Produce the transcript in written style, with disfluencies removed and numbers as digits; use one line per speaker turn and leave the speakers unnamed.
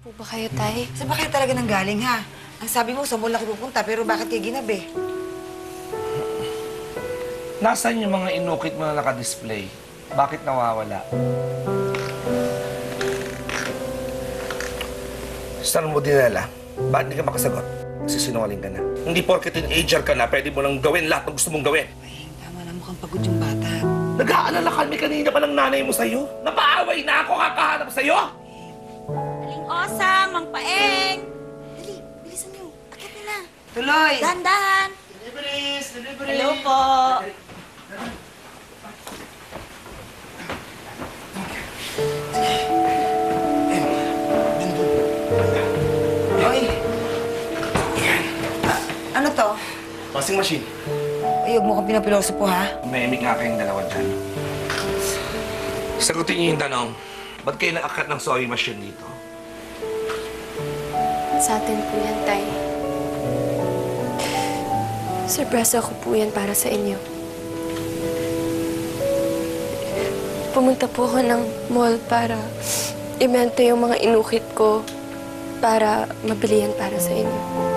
po ba kayo, Tay?
Saan ba kayo talaga nang galing, ha? Ang sabi mo, sa mall ako pupunta, pero bakit kayo ginabi?
Nasaan yung mga inukit mo na naka-display? Bakit nawawala? Saan mo dinala? Bakit hindi ka makasagot? Sisinungaling ka na. Hindi porke teenager ka na, pwede mo nang gawin lahat ng gusto mong gawin.
Ay, tama na, mukhang pagod yung bata.
Nag-aalala kami kanina pa ng nanay mo sa'yo. Napaaway na ako kakahanap sa'yo!
Aling Osang, Mang Paeng! Dali, bilisan niyo. Akit na.
Tuloy!
Dahan-dahan.
Delivery!
Hello po.
Oy! Ano to?
Washing machine.
Ay, huwag mo kong pinapiloso po, ha?
Umemik nga kayong dalawa dyan. Sagutin niyo yung tanong. Ba't kayo naakat ng sewing machine dito?
Sa atin po yan, Tay. Sorpresa ko po yan para sa inyo. Pumunta po ako ng mall para ibenta yung mga inukit ko para mabili yan para sa inyo.